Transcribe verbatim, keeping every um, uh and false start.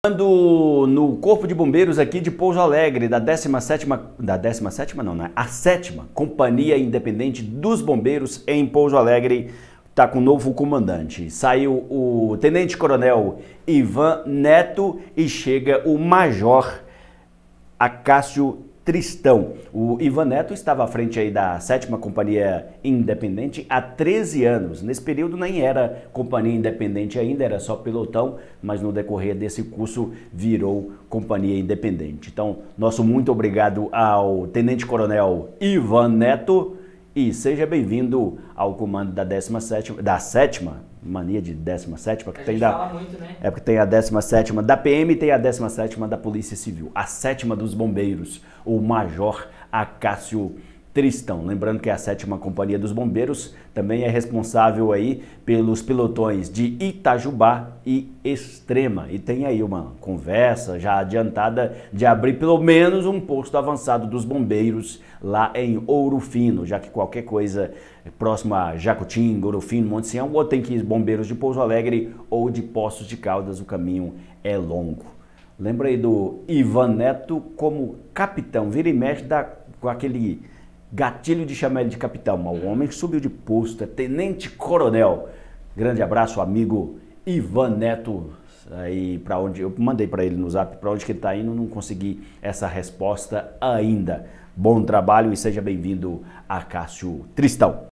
Ando no Corpo de Bombeiros aqui de Pouso Alegre, da décima sétima, da décima sétima não, né? A sétima Companhia Independente dos Bombeiros em Pouso Alegre está com um novo comandante. Saiu o Tenente Coronel Ivan Neto e chega o Major Acácio Tristão. O Ivan Neto estava à frente aí da sétima Companhia Independente há treze anos. Nesse período nem era Companhia Independente ainda, era só pelotão, mas no decorrer desse curso virou Companhia Independente. Então, nosso muito obrigado ao Tenente Coronel Ivan Neto e seja bem-vindo ao comando da décima sétima, da sétima, mania de décima sétima, que a tem gente da, fala muito, né? É porque tem a décima sétima da P M e tem a décima sétima da Polícia Civil, a sétima dos bombeiros, o Major Acácio Tristão. Lembrando que a sétima Companhia dos Bombeiros também é responsável aí pelos pelotões de Itajubá e Extrema. E tem aí uma conversa já adiantada de abrir pelo menos um posto avançado dos bombeiros lá em Ouro Fino, já que qualquer coisa próximo a Jacutinga, Ouro Fino, Monte Sião, ou tem que ir bombeiros de Pouso Alegre ou de Poços de Caldas, o caminho é longo. Lembra aí do Ivan Neto como capitão, vira e mexe dá com aquele gatilho de chamar ele de capitão, mas o homem que subiu de posto, é tenente coronel. Grande abraço, amigo Ivan Neto, aí para onde eu mandei para ele no zap, para onde que ele está indo, não consegui essa resposta ainda. Bom trabalho e seja bem-vindo, Acácio Tristão.